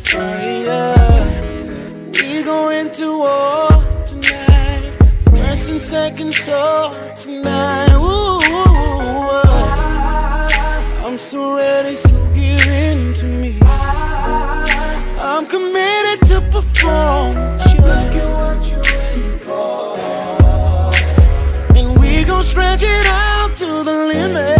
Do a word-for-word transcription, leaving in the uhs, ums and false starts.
yeah. We go into war tonight, first and second tour tonight. Ooh, I'm so ready, so give in to me. I'm committed to perform with you. Look at what you're in for, and we gon' stretch it out to the limit.